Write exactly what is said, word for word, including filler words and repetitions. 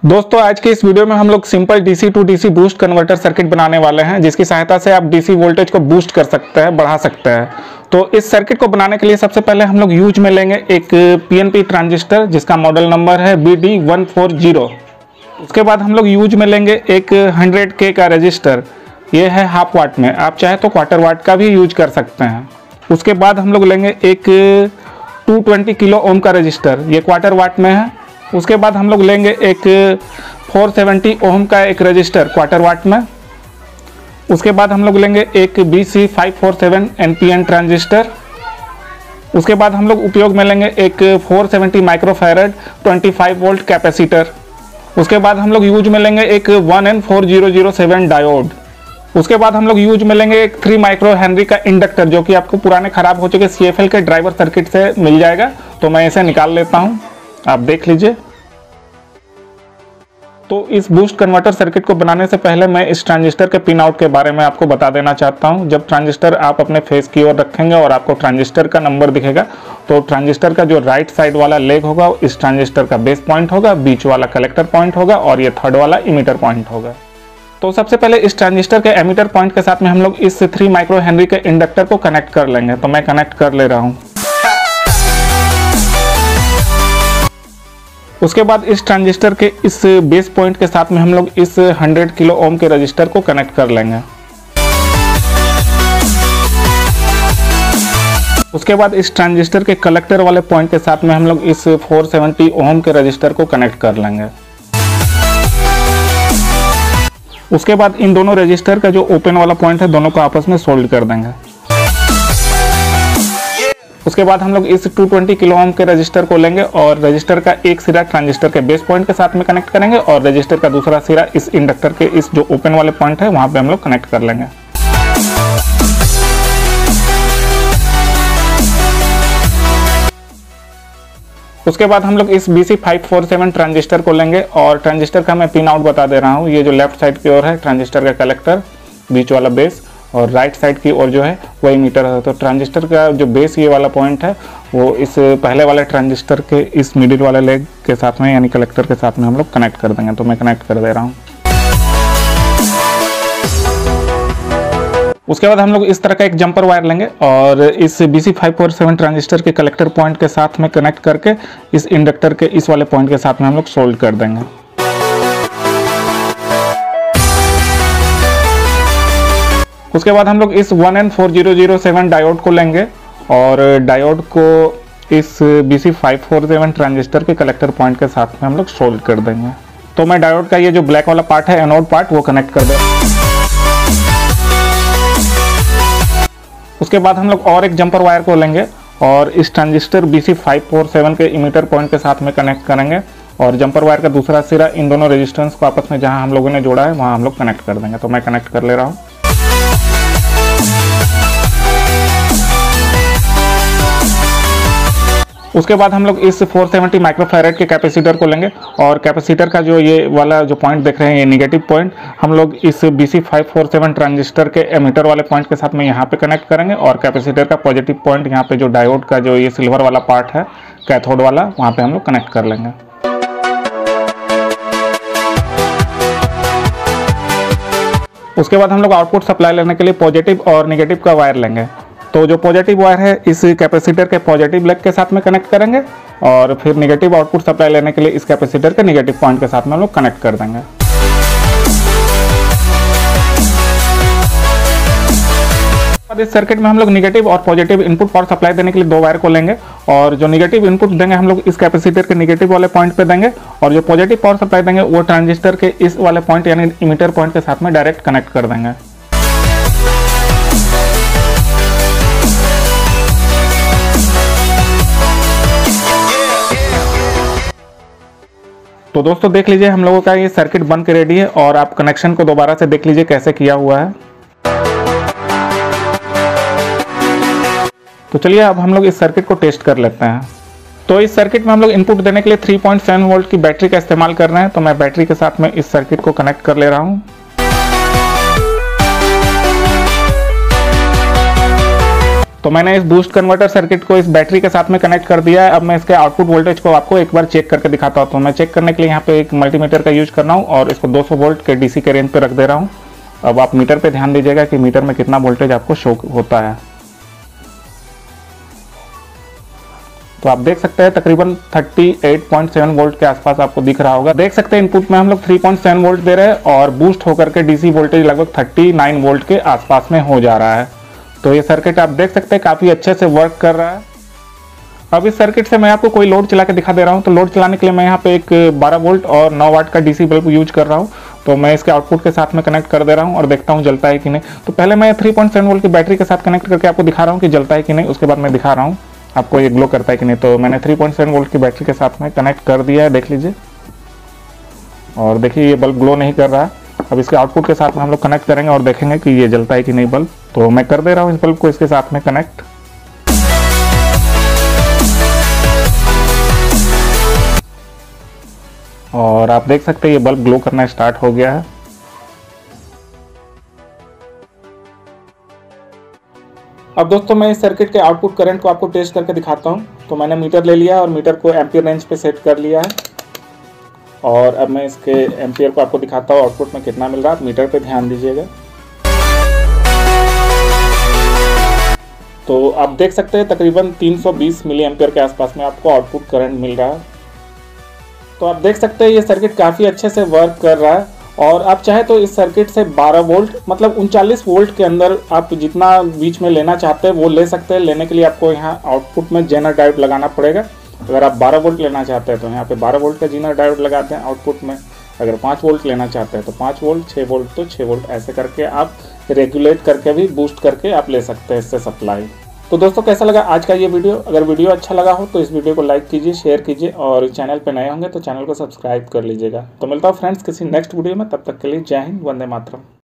दोस्तों आज के इस वीडियो में हम लोग simple DC to DC boost converter circuit बनाने वाले हैं, जिसकी सहायता से आप डीसी वोल्टेज को बूस्ट कर सकते हैं, बढ़ा सकते हैं। तो इस सर्किट को बनाने के लिए सबसे पहले हम लोग यूज में लेंगे एक पीएनपी ट्रांजिस्टर जिसका मॉडल नंबर है B D one four zero. उसके बाद हम लोग यूज में लेंगे एक हंड्रेड के का रजिस्टर, ये है हाफ वाट में, आप चाहे तो क्वार्टर वाट का भी यूज कर सकते हैं। उसके बाद हम लोग लेंगे एक टू ट्वेंटी किलो ओम का रजिस्टर, ये क्वार्टर वाट में है। उसके बाद हम लोग लेंगे एक फोर सेवेंटी ओम का एक रजिस्टर क्वार्टर वाट में। उसके बाद हम लोग लेंगे एक B C five four seven N P N transistor. उसके बाद हम लोग उपयोग में लेंगे एक four seventy microfarad twenty five volt capacitor. उसके बाद हम लोग यूज में लेंगे एक one N four zero zero seven diode. उसके बाद हम लोग यूज में लेंगे एक थ्री माइक्रो हेनरी का इंडक्टर, जो कि आपको पुराने खराब हो चुके सी एफ एल के ड्राइवर सर्किट से मिल जाएगा। तो मैं इसे निकाल लेता हूँ, आप देख लीजिए। तो इस बूस्ट कन्वर्टर सर्किट को बनाने से पहले मैं इस ट्रांजिस्टर के पिन आउट के बारे में आपको बता देना चाहता हूं। जब ट्रांजिस्टर आप अपने फेस की ओर रखेंगे और आपको ट्रांजिस्टर का नंबर दिखेगा, तो ट्रांजिस्टर का जो राइट साइड वाला लेग होगा इस ट्रांजिस्टर का बेस पॉइंट होगा, बीच वाला कलेक्टर पॉइंट होगा और ये थर्ड वाला इमीटर पॉइंट होगा। तो सबसे पहले इस ट्रांजिस्टर के एमीटर पॉइंट के साथ में हम लोग इस थ्री माइक्रो हेनरी के इंडक्टर को कनेक्ट कर लेंगे। तो मैं कनेक्ट कर ले रहा हूँ। उसके बाद इस ट्रांजिस्टर के इस बेस पॉइंट के साथ में हम लोग इस हंड्रेड किलो ओम के रजिस्टर को कनेक्ट कर लेंगे। उसके बाद इस ट्रांजिस्टर के कलेक्टर वाले पॉइंट के साथ में हम लोग इस फोर सेवेंटी ओम के रजिस्टर को कनेक्ट कर लेंगे। उसके बाद इन दोनों रजिस्टर का जो ओपन वाला पॉइंट है, दोनों को आपस में सोल्ड कर देंगे। उसके बाद हम लोग इस टू ट्वेंटी किलो ओम के रजिस्टर को लेंगे और रजिस्टर का एक सिरा ट्रांजिस्टर के बेस पॉइंट के साथ में कनेक्ट करेंगे और रजिस्टर का दूसरा सिरा इस इंडक्टर के इस जो ओपन वाले पॉइंट है वहां पे हम लोग कनेक्ट कर लेंगे। उसके बाद हम लोग इस B C five four seven transistor को लेंगे और ट्रांजिस्टर का मैं पिन आउट बता दे रहा हूँ। ये जो लेफ्ट साइड की ओर है ट्रांजिस्टर का कलेक्टर, बीच वाला बेस और राइट साइड की ओर जो है वही मीटर है। तो ट्रांजिस्टर का जो बेस ये वाला पॉइंट है वो इस पहले वाले ट्रांजिस्टर के इस मिडिल वाले लेग के साथ में यानी कलेक्टर के साथ में हम लोग कनेक्ट कर देंगे। तो मैं कनेक्ट कर दे रहा हूँ। उसके बाद हम लोग इस तरह का एक जंपर वायर लेंगे और इस B C five four seven transistor के कलेक्टर पॉइंट के साथ में कनेक्ट करके इस इंडक्टर के इस वाले पॉइंट के साथ में हम लोग सोल्ड कर देंगे। उसके बाद हम लोग इस one N four zero zero seven diode को लेंगे और डायोड को इस B C five four seven transistor के कलेक्टर पॉइंट के साथ में हम लोग सोल्ड कर देंगे। तो मैं डायोड का ये जो ब्लैक वाला पार्ट है, एनोड पार्ट, वो कनेक्ट कर दें। उसके बाद हम लोग और एक जंपर वायर को लेंगे और इस transistor B C five four seven के इमीटर पॉइंट के साथ में कनेक्ट करेंगे और जंपर वायर का दूसरा सिरा इन दोनों रेजिस्टेंस को आपस में जहां हम लोगों ने जोड़ा है वहां हम लोग कनेक्ट कर देंगे। तो मैं कनेक्ट कर ले रहा हूँ। उसके बाद हम लोग इस फोर सेवेंटी माइक्रोफैरड के कैपेसिटर को लेंगे और कैपेसिटर का जो ये वाला जो पॉइंट देख रहे हैं, ये नेगेटिव पॉइंट, हम लोग इस B C five four seven transistor के एमीटर वाले पॉइंट के साथ में यहाँ पे कनेक्ट करेंगे और कैपेसिटर का पॉजिटिव पॉइंट यहाँ पे जो डायोड का जो ये सिल्वर वाला पार्ट है, कैथोड वाला, वहाँ पे हम लोग कनेक्ट कर लेंगे। उसके बाद हम लोग आउटपुट सप्लाई लेने के लिए पॉजिटिव और नेगेटिव का वायर लेंगे। तो जो पॉजिटिव वायर है इस कैपेसिटर के पॉजिटिव लेग के साथ में कनेक्ट करेंगे और फिर नेगेटिव आउटपुट सप्लाई लेने के लिए इस कैपेसिटर के नेगेटिव पॉइंट के साथ में हम लोग कनेक्ट कर देंगे। इस सर्किट में हम लोग नेगेटिव और पॉजिटिव इनपुट पावर सप्लाई देने के लिए दो वायर को लेंगे और जो नेगेटिव इनपुट देंगे हम लोग इस कैपेसिटर के नेगेटिव वाले पॉइंट पे देंगे और जो पॉजिटिव पावर सप्लाई देंगे वो ट्रांजिस्टर के इस वाले पॉइंट यानी इमीटर पॉइंट के साथ में डायरेक्ट कनेक्ट कर देंगे। तो दोस्तों देख लीजिए, हम लोगों का ये सर्किट बन के रेडी है और आप कनेक्शन को दोबारा से देख लीजिए कैसे किया हुआ है। तो चलिए अब हम लोग इस सर्किट को टेस्ट कर लेते हैं। तो इस सर्किट में हम लोग इनपुट देने के लिए थ्री पॉइंट सेवन वोल्ट की बैटरी का इस्तेमाल कर रहे हैं। तो मैं बैटरी के साथ में इस सर्किट को कनेक्ट कर ले रहा हूँ। तो मैंने इस बूस्ट कन्वर्टर सर्किट को इस बैटरी के साथ में कनेक्ट कर दिया है। अब मैं इसके आउटपुट वोल्टेज को आपको एक बार चेक करके दिखाता हूँ। तो मैं चेक करने के लिए यहाँ पे एक मल्टीमीटर का यूज कर रहा हूँ और इसको दो सौ वोल्ट के डीसी के रेंज पे रख दे रहा हूँ। अब आप मीटर पे ध्यान दीजिएगा कि मीटर में कितना वोल्टेज आपको शो होता है। तो आप देख सकते हैं तकरीबन अड़तीस पॉइंट सात वोल्ट के आसपास आपको दिख रहा होगा। देख सकते हैं इनपुट में हम लोग तीन पॉइंट सात वोल्ट दे रहे हैं और बूस्ट होकर के डीसी वोल्टेज लगभग उनतालीस वोल्ट के आसपास में हो जा रहा है। तो ये सर्किट आप देख सकते हैं काफ़ी अच्छे से वर्क कर रहा है। अब इस सर्किट से मैं आपको कोई लोड चला के दिखा दे रहा हूँ। तो लोड चलाने के लिए मैं यहाँ पे एक बारह वोल्ट और नौ वाट का डीसी बल्ब यूज कर रहा हूँ। तो मैं इसके आउटपुट के साथ में कनेक्ट कर दे रहा हूँ और देखता हूँ जलता है कि नहीं। तो पहले मैं तीन पॉइंट सात वोल्ट की बैटरी के साथ कनेक्ट करके आपको दिखा रहा हूँ कि जलता है कि नहीं। उसके बाद मैं दिखा रहा हूँ आपको ये ग्लो करता है कि नहीं। तो मैंने तीन पॉइंट सात वोल्ट की बैटरी के साथ में कनेक्ट कर दिया है, देख लीजिए। और देखिए ये बल्ब ग्लो नहीं कर रहा है। अब इसके आउटपुट के साथ में हम लोग कनेक्ट करेंगे और देखेंगे कि ये जलता है कि नहीं बल्ब। तो मैं कर दे रहा हूँ इस बल्ब को इसके साथ में कनेक्ट। और आप देख सकते हैं ये बल्ब ग्लो करना स्टार्ट हो गया है। अब दोस्तों मैं इस सर्किट के आउटपुट करंट को आपको टेस्ट करके दिखाता हूँ। तो मैंने मीटर ले लिया और मीटर को एम्पियर रेंज पे सेट कर लिया है और अब मैं इसके एम्पियर को आपको दिखाता हूँ आउटपुट में कितना मिल रहा है। आप मीटर पे ध्यान दीजिएगा। तो आप देख सकते हैं तकरीबन तीन सौ बीस मिली एम्पियर के आसपास में आपको आउटपुट करंट मिल रहा है। तो आप देख सकते हैं ये सर्किट काफ़ी अच्छे से वर्क कर रहा है और आप चाहे तो इस सर्किट से बारह वोल्ट मतलब उनचालीस वोल्ट के अंदर आप जितना बीच में लेना चाहते हैं वो ले सकते हैं। लेने के लिए आपको यहाँ आउटपुट में जेनर डायोड लगाना पड़ेगा। अगर आप बारह वोल्ट लेना चाहते हैं तो यहाँ पे बारह वोल्ट का जेनर डायोड लगाते हैं आउटपुट में। अगर पाँच वोल्ट लेना चाहते हैं तो पाँच वोल्ट, छः वोल्ट तो छः वोल्ट, ऐसे करके आप रेगुलेट करके भी बूस्ट करके आप ले सकते हैं इससे सप्लाई। तो दोस्तों कैसा लगा आज का ये वीडियो? अगर वीडियो अच्छा लगा हो तो इस वीडियो को लाइक कीजिए, शेयर कीजिए और चैनल पे नए होंगे तो चैनल को सब्सक्राइब कर लीजिएगा। तो मिलता हूँ फ्रेंड्स किसी नेक्स्ट वीडियो में, तब तक के लिए जय हिंद, वंदे मातरम।